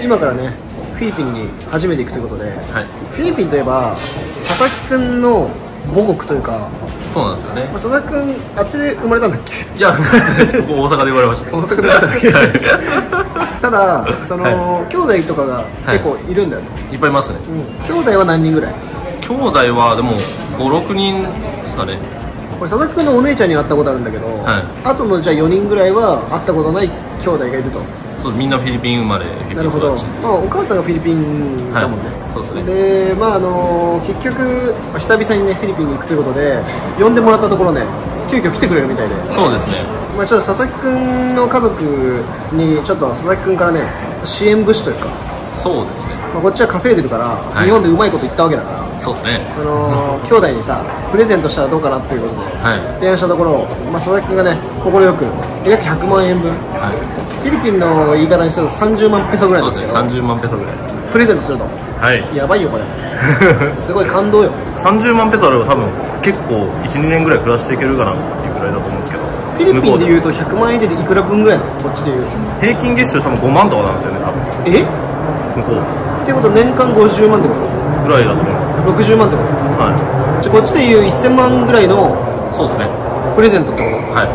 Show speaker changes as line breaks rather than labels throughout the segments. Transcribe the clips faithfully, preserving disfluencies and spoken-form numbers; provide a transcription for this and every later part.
今からねフィリピンに初めて行くということで、はい、フィリピンといえば佐々木くんの母国というか。
そうなんですよね。
まあ、佐々木くんあっちで生まれたんだっけ？
いや、ここ大阪で生まれました。
大阪で生まれたんだっけ？ただその、はい、兄弟とかが結構いるんだよね、
はい、いっぱいいますね、
うん、兄弟は何人ぐらい？
兄弟はでもご、ろくにんですかね。
これ佐々木くんのお姉ちゃんに会ったことあるんだけど、はい、あとのじゃあよにんぐらいは会ったことない兄弟がいると。
そう、みんなフィリピン生まれ、フィリピン育ちです。
まあ、お母さんがフィリピンだもんね、
はい、そうですね。
で、まああの結局久々にねフィリピンに行くということで呼んでもらったところね、急遽来てくれるみたいで。
そうですね。
まあちょっと佐々木くんの家族にちょっと佐々木くんからね支援物資というか、
そうですね、
まあ、こっちは稼いでるから、はい、日本でうまいこと言ったわけだから、そうですね、その兄弟にさプレゼントしたらどうかなっていうことで、はい、提案したところ、まあ、佐々木くんがね快く約ひゃくまんえんぶん、はい、フィリピンの言い方にするとさんじゅうまんペソぐらいですけど、さんじゅうまんペソぐらいプレゼントすると、はい、やばいよこれすごい感動よ
さんじゅうまんペソあれば多分結構いちにねんぐらい暮らしていけるかなっていうくらいだと思うんですけど、
フィリピンでいうとひゃくまんえんでいくら分ぐらいなの？こっちでいう
平均月収多分ごまんとかなんですよね多分。
え？
向こう
っていうことは年間ごじゅうまんってこと
ぐらいだと思います。
ろくじゅうまんってこと？はい。じゃあこっちでいうせんまんぐらいの、そうですね、プレゼントってこと？はい。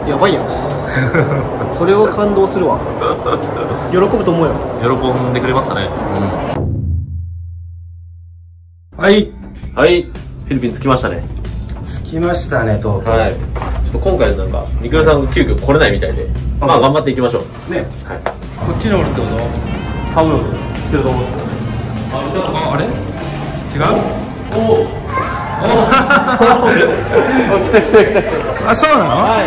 やばいやんそれを感動するわ喜ぶと思うよ。喜んでくれますかね。うん、はいはいフィリピン着きましたね。着きましたねとうとう。はい、ちょっと今回なんかみくるさん急遽来れないみたいで、まあ頑張っていきましょうね。はい、こっちにおるってこと？多分来てると思う。あ、あれ？違う？おおお来た来た来た来た。あ、そうなの？はい。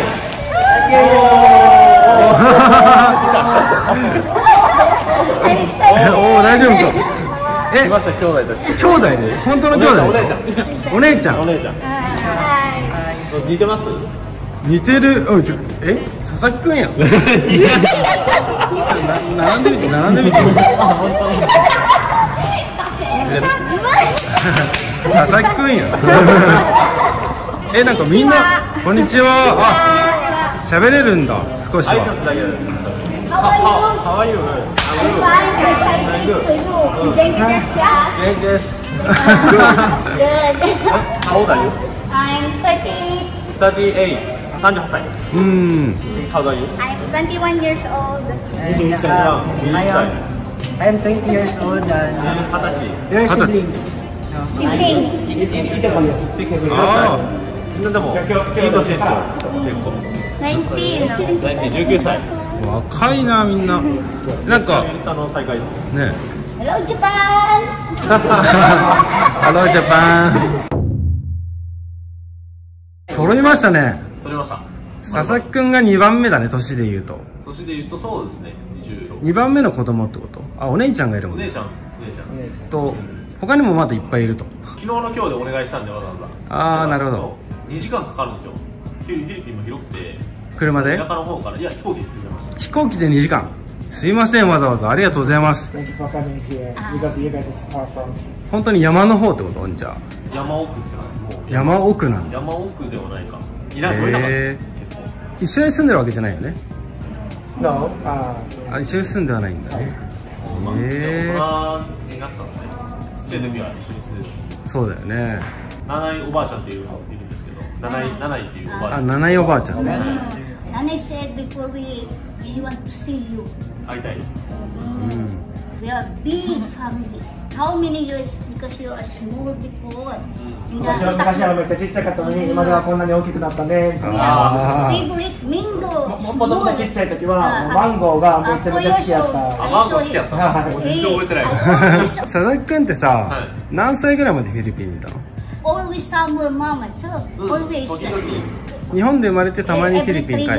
おお大丈夫か？え、来ました兄弟たち。兄弟で？本当の兄弟でしょ？お姉ちゃん。お姉ちゃん。はい。似てます？似てる。おいちょえ佐々木くんやん。並んでみて並んでみて。佐々木くんやん。えなんかみんなこんにちは。あ喋れるんだ少しは。How are you? How old are you?
I'm thirty.
thirty-eight. さんじゅうはっさい。うん。How old are you?
I'm twenty-one years old.
I am twenty years old and we're siblings.
Siblings.
ああ。でもいい年ですよ。結構。
nineteen.
じゅうきゅうさい。若いなみんな。なんか。インスタの再会ですね。
Hello Japan.
Hello Japan. 揃いましたね。揃いました。佐々木くんがにばんめだね、年で言うと。年で言うとそうですね。にばんめの子供ってこと？あ、お姉ちゃんがいるもんね。お姉ちゃん、お姉ちゃん。と他にもまだいっぱいいると。昨日の今日でお願いしたんでわざわざ。ああ、なるほど。にじかんかかるんですよ。フィリピンも広くて。車で？田舎の方からいや飛行機で来てくれました。飛行機でにじかん。すいませんわざわざありがとうございます。本当に山の方ってこと？じゃあ。山奥ってのはもう。山奥なんだ。山奥ではないか。いないといなかった。一緒に住んでるわけじゃないよね。
No.
あ、一緒に住んではないんだね。へえ。大人になったんですね。ちっちゃい時は一緒に住んでる。そうだよね。七井おばあちゃんっていうのがいるんですけど、七井七井っていうおばあちゃん。あ、七井おばあちゃんね。
Nanay said before we she want to see you.
会いたい。
We are big family. How many years? Because you are small before.
昔は昔はめっちゃちっちゃかったのに今ではこんなに大きくなったね。
Favorite mango.
もともとちっちゃい時はマンゴーがめちゃめちゃ好きやった。
あ、マンゴー好きやった。全然覚えてない。佐々木くんってさ、何歳ぐらいまでフィリピンにいたの？
Always somewhere, mama. Always.
日本で生まれてたまにフィリピン帰って。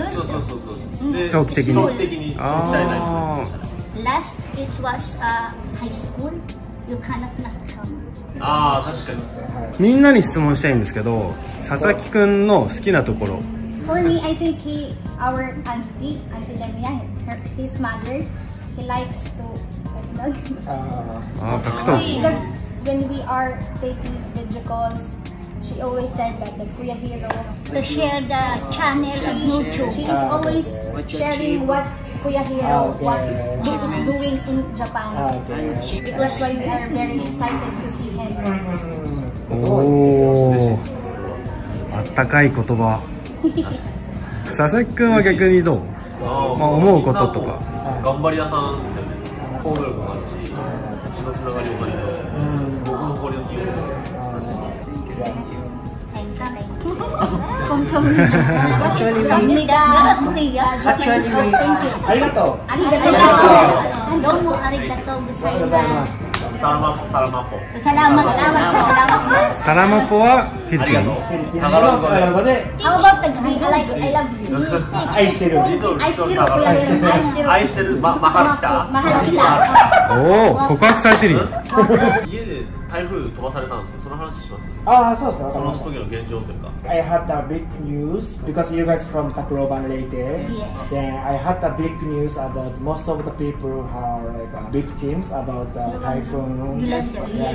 長期的に。ああ。
Last it was high school. You cannot not come.
ああ確かに。みんなに質問したいんですけど、佐々木くんの好きなところ。
For me, I think he, our auntie, Auntie Damian, her, his mother, he likes to.
Ah,格闘技。
Because when we are taking video calls, she always said that the Kuya Hero to share the channel on YouTube. She is always sharing what Kuya Hero, what he is doing in Japan. That's why we are very excited to see him.
おお、あったかい言葉。佐々木くんは逆にどう？まあ思うこととか。
頑張り屋さんですよね。行動力もあるし、血のつながりもあります。僕もこれの企業です。
ありがとう。
ありがとう。どうもありがとうございます。
サラマサラマポ。
サラマ
サラマポはフィリピン。
タガログ語で。
How about the Greek? I like I love you.
愛してる。
愛してる。愛してる。
愛してる。マハルキタ。
マハルキタ。
おお、告白されてるよ。
家で台風飛ばされたんですよ。その話します。
ああ、そうですね。
その時の現状というか。
I had a big news because you guys from Tacloban lately.
Yes.
Then I had a big news about most of the people are like uh, victims about the typhoon.
Yes.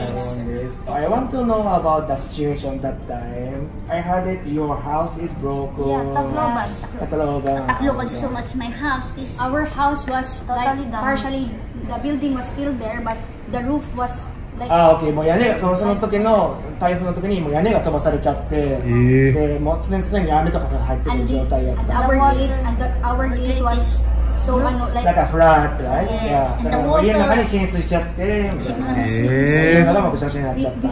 Yes. I want to know about the situation that time. I heard it. Your house is broken.
Yeah, Tacloban.
Tacloban.
Tacloban so much. My house is. Our house was like partially. The building was still there, but the roof was.
ああ、OK。もう屋根がそのその時の台風の時にもう屋根が飛ばされちゃって、でもう常に常に雨とかが入ってくる状態やった。
Our gate and our gate was so ano like
なんかフラットライト。
Yes.
だから家の中に浸水しちゃって、
え
え。だからもう写真になっちゃった。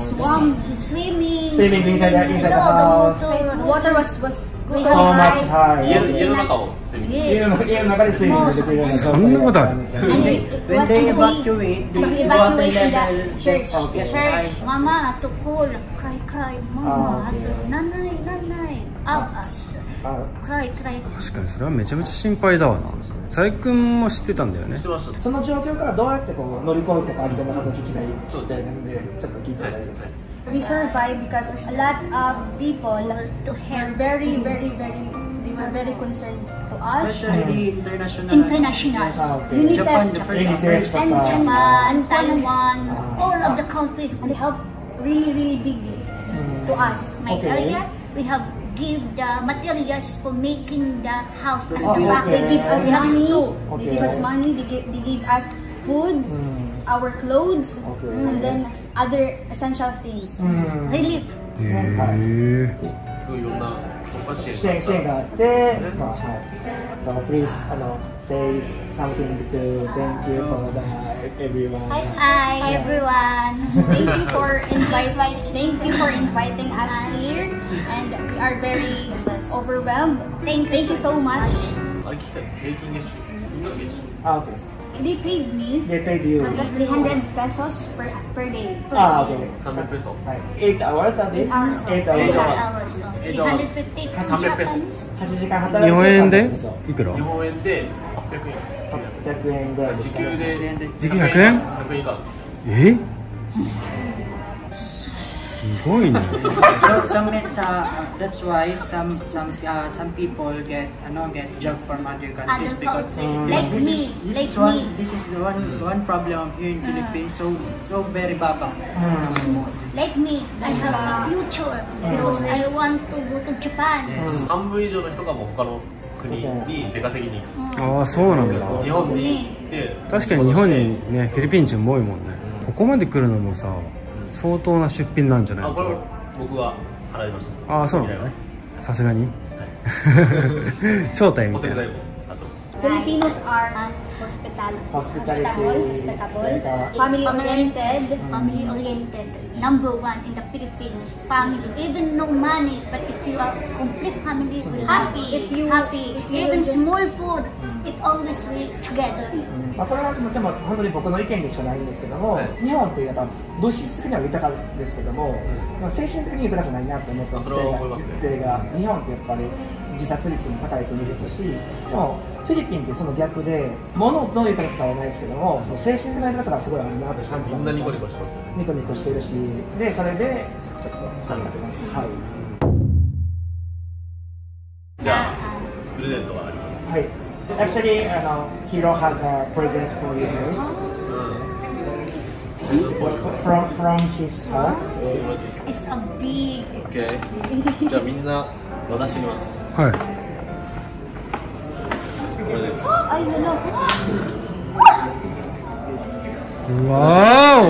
Swimming.
Swimming inside the inside the house.
The water was was
so much high.
家の中を
家の家の中でスイミングできるような状態。
そんなことある。
When they evacuate, they evacuate the church.
Church. Mama, to call, cry, cry. Mama, nanay, nanay. Us. Cry, cry.
確かにそれはめちゃめちゃ心配だわな。佐伯くんも知ってたんだよね。
その状況からどうやってこう乗り越えてかみたいなことを聞きたいみたいなので、ちょっと聞いてもらえますか。
We survived because a lot of people were very, very, very, they were very concerned to us.
Especially the international.
International. UNICEF,
Japan, the first.
and Japan, Taiwan, all of the countries. And they helped really, really big to us. My area, we have give the materials for making the house and the back. They give us money. They give us money. They give, they give us food. Our clothes, okay. And then other essential things. Mm. Relief.
Yeah.
So please, ano, say something to thank you for the everyone.
Hi, hi everyone. Thank you for inviting. Thank you for inviting us here, and we are very overwhelmed. Thank, thank you so much.
Okay.
They paid me.
They paid you.
three hundred pesos per per day. Per
ah,
day.
okay.
three hundred pesos.
eight hours a day?
eight hours.
eight hours.
eight hours. three hundred fifty.
さんびゃくペソ。
はちじかん働いて
日本円でいくら？
日本円ではっぴゃくえん。
はっぴゃくえんぐらいですか。
時給で
時給ひゃくえん？
ひゃくえん以下です。
え？すごいね。
So some uh, that's why some some uh, some people get ano get job from other countries because
um, like
this
me,
is this
like
is one
me.
this is the one one problem here in uh, Philippines. So so very baba.
Mm. Like me, I have a future because I want to go to Japan.
半分以上の人がもう他の国に出稼ぎに行く。
ああ、そうなんだ。
日本にで
確かに日本にねフィリピン人も多いもんね。ここまで来るのもさ。相当な出費なんじゃないかな。
あ、これ僕は払いました。
ああ、そうなんだね。さすがに。招待みたいな。
Filipinos are hospital, hospitable, hospitable, family oriented, family oriented. Number one in the Philippines, family. Even no money, but if you are complete families, happy. If you happy, if you even small food, it always be together.
まあこれはでも本当に僕の意見でしかないんですけども、日本ってやっぱ物質的には豊かですけども、精神的に豊かじゃないなって思った実態が、日本ってやっぱり自殺率も高い国ですし、でもフィリピンってその逆で、物の豊かさはないですけども、その精神的な豊かさがすごいあるなと感じたんです。
ニコニコしてます。
ニコニコしてるし、でそれでちょっと喋ってました。はい。
じゃあプレゼントはあります。
はい。Actually, uh, Hiro has a present for you guys. From from his heart.
It's a big.
Okay. じゃあみんな渡してみます。
はい。
これです。
あ、いいの。
わー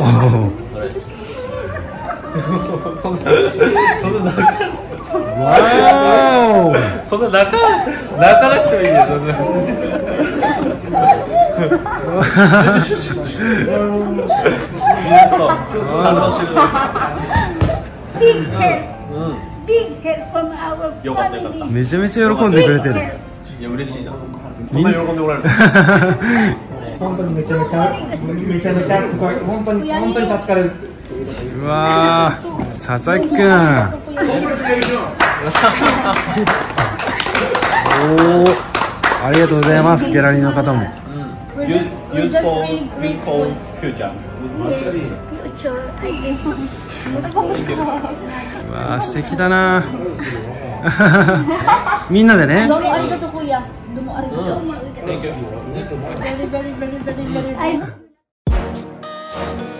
お
そんなそんな泣か
わー
そんな泣か泣かなくてもいいよ。そんな
めちゃめちゃ喜んでくれてる。
いや嬉しいな。こんな喜んでもらえる。
本当にめちゃめちゃめちゃめちゃすごい。本当に本当に助かる。
うわー、佐々木くん。おお、ありがとうございます。ギャラリーの方も。うわー、素敵だな。みんなでね。
どうもありがとう、kuya。どうもありがとう。Very very very very very very。